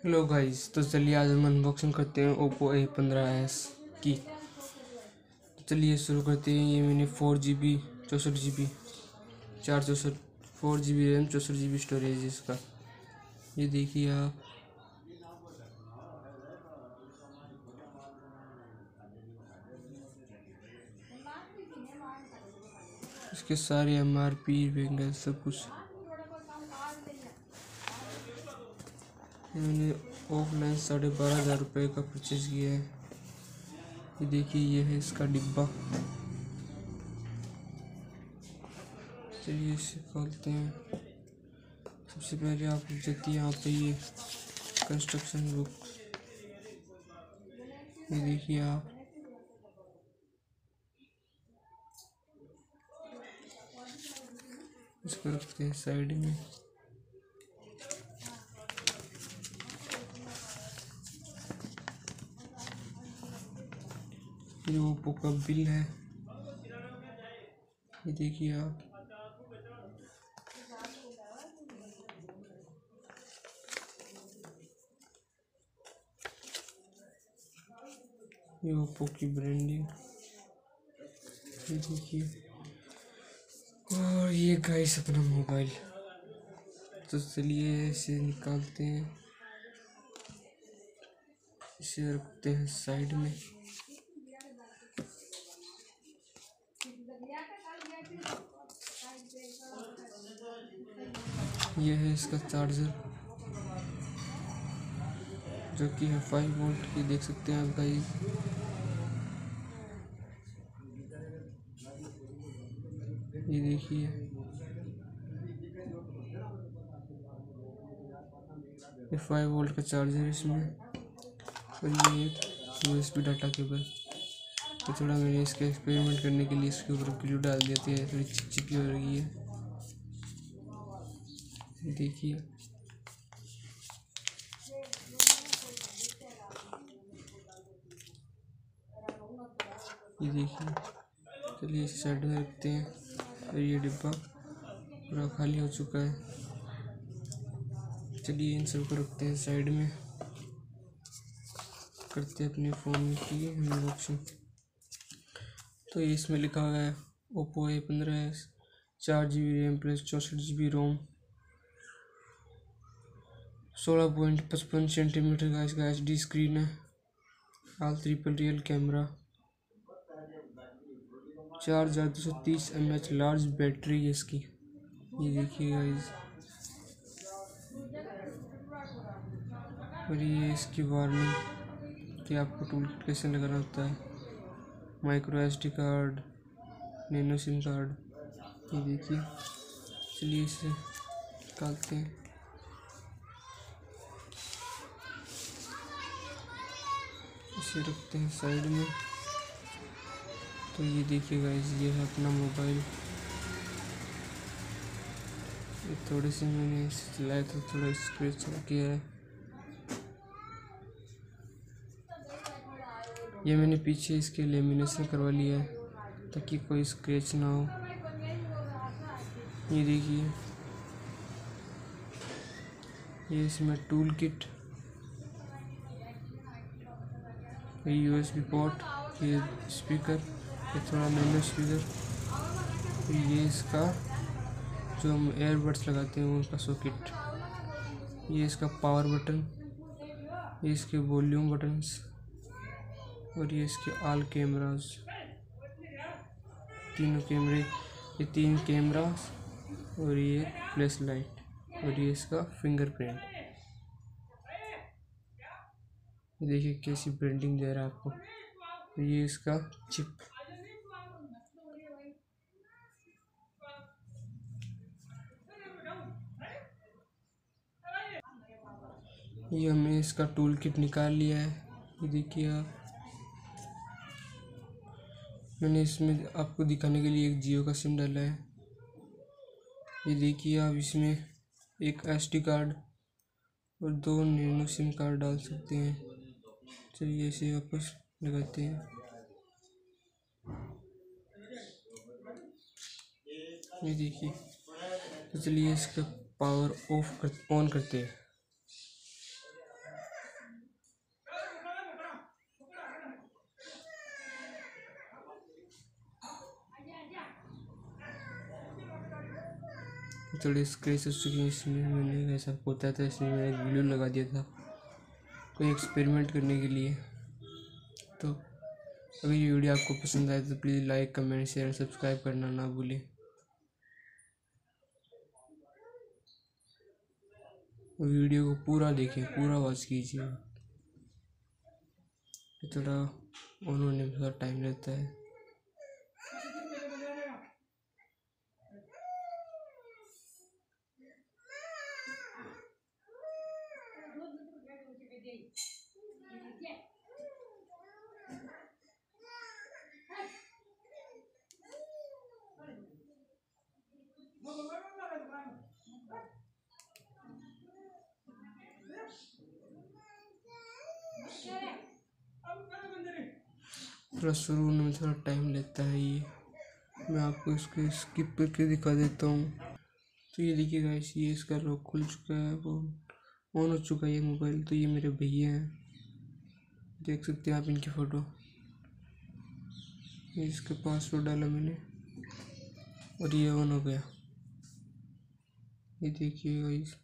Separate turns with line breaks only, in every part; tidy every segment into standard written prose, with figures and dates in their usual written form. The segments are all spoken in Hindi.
हेलो गाइस, तो चलिए आज हम अनबॉक्सिंग करते हैं ओप्पो A15s की। तो चलिए शुरू करते हैं। ये मैंने 4GB 64GB 464 4GB RAM 64GB storage है इसका। ये देखिए आप, इसके सारे MRP वगैरह सब कुछ। ये मैंने ऑफलाइन 12,500 रुपये का परचेज किया है। ये देखिए, ये है इसका डिब्बा। चलिए इसे खोलते हैं। सबसे पहले आप देती है यहाँ पे ये कंस्ट्रक्शन बुक। ये देखिए आप, इसको रखते हैं साइड में। ये ओप्पो का बिल है। ये देखिए आप, ये ओप्पो की ब्रांडिंग। ये देखिए, और ये गाइस अपना मोबाइल। तो चलिए इसे निकालते हैं, इसे रखते हैं साइड में। यह है इसका चार्जर, जो कि है 5 वोल्ट की, देख सकते हैं आप गाइस। ये देखिए, ये 5 वोल्ट का चार्जर है इसमें। और ये एक USB डाटा केबल। तो थोड़ा मैंने इसका एक्सपेरिमेंट करने के लिए इसके ऊपर ग्लू डाल देते हैं, थोड़ी चिपचिपी हो रही है। देखिए, ये देखिए। चलिए इसे साइड में रखते हैं। और ये डिब्बा पूरा खाली हो चुका है। चलिए इन सबको रखते हैं साइड में, करते हैं अपने फ़ोन की अनबॉक्सिंग। तो ये इसमें लिखा हुआ है Oppo A15s 4GB RAM plus 64GB ROM, 16.55 centimetre का इसका HD स्क्रीन है, all triple real camera, 4230 mAh large battery है इसकी। ये देखिए गाइस, और ये इसकी वार्निंग कि आपको टूल किट कैसे लगाना होता है, micro SD card, nano SIM card. ये देखिए। चलिए इसे निकालते हैं, इसे रखते हैं साइड में। तो ये देखिए गाइस, ये है अपना मोबाइल। ये थोड़ी सी मैंने इसे चलाया तो थोड़ा स्क्रैच हो गया है। ये मैंने पीछे इसके लेमिनेशन करवा लिया है ताकि कोई स्क्रैच ना हो। ये देखिए, ये इसमें टूल किट, ये USB पोर्ट, ये स्पीकर, ये थोड़ा नैनो स्पीकर, ये इसका जो हम एयरबड्स लगाते हैं उनका सॉकेट, ये इसका पावर बटन, ये इसके वॉल्यूम बटन्स, और ये इसके ऑल कैमरास, तीनों कैमरे, ये 3 कैमरास, और ये फ्लैश लाइट, और ये इसका फिंगरप्रिंट। ये देखिए कैसी ब्रांडिंग दे रहा है आपको। ये इसका चिप, ये हमने इसका टूल किट निकाल लिया है। ये देखिए आप, मैंने इसमें आपको दिखाने के लिए एक जियो का सिम डाला है। ये देखिए आप, इसमें एक SD कार्ड और 2 नैनो सिम कार्ड डाल सकते हैं। चलिए इसे वापस लगाते हैं। ये देखिए। तो चलिए इसका पावर ऑन करते हैं। थोड़े स्क्रैच हो चुके हैं, इसमें मैंने ऐसा होता था, इसमें मैंने ग्लू लगा दिया था कोई एक्सपेरिमेंट करने के लिए। तो अगर ये वीडियो आपको पसंद आए तो please like, comment, share, subscribe करना ना भूलें। वीडियो को पूरा देखें, पूरा वॉच कीजिए। थोड़ा ऑन होने में थोड़ा टाइम लगता है। थोड़ा शुरू होने में थोड़ा टाइम लेता है ये, मैं आपको इसको स्किप करके दिखा देता हूँ। तो ये देखिए गाइस, ये इसका लॉक खुल चुका है, वो ऑन हो चुका है ये मोबाइल। तो ये मेरे भैया हैं, देख सकते हैं आप इनकी फ़ोटो। ये इसके पासवर्ड डाला मैंने और ये ऑन हो गया। ये देखिए गाइस,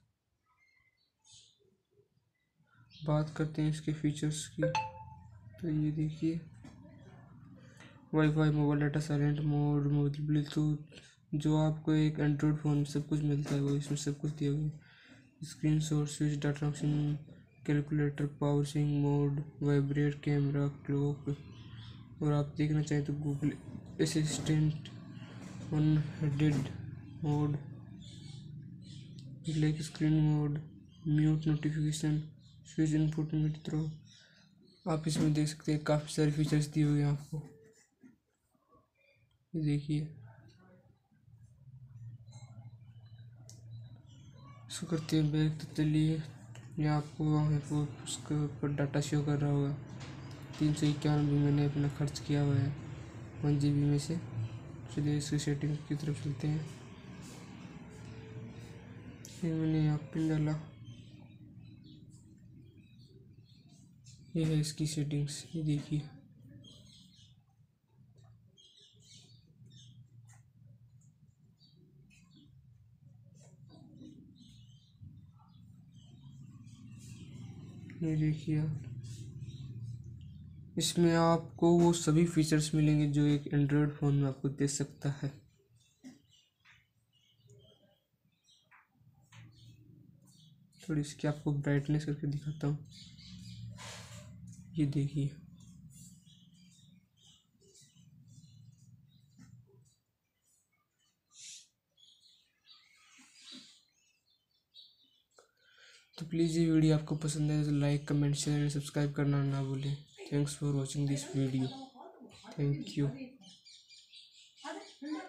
बात करते हैं इसके फीचर्स की। तो ये देखिए, WiFi, mobile data, silent mode, mobile Bluetooth, जो आपको एक एंड्रॉयड फ़ोन में सब कुछ मिलता है वो इसमें सब कुछ दिया गया है। Screen shot, switch, data option, calculator, power sync mode, vibrate, camera, clock, और आप देखना चाहें तो गूगल असिस्टेंट, अनहडेड mode, black screen mode, mute notification, switch input मित्रों। आप इसमें देख सकते हैं काफ़ी सारे फीचर्स दिए हुए हैं आपको। ये देखिए, इसको करते हैं बैक। तो चलिए, यहाँ आपको वहाँ पर उसके ऊपर डाटा शो कर रहा होगा। 391 मैंने अपना खर्च किया हुआ है 1 GB में से। चलिए इसकी सेटिंग की तरफ चलते हैं। ये मैंने यहाँ पिन डाला, ये है इसकी सेटिंग्स। ये देखिए, ये देखिए आप, इसमें आपको वो सभी फीचर्स मिलेंगे जो एक एंड्रॉयड फ़ोन में आपको दे सकता है। थोड़ी इसकी आपको ब्राइटनेस करके दिखाता हूँ। ये देखिए, तो प्लीज़ ये वीडियो आपको पसंद है तो like, comment, share and subscribe करना ना भूलें। Thanks for watching this video. Thank you.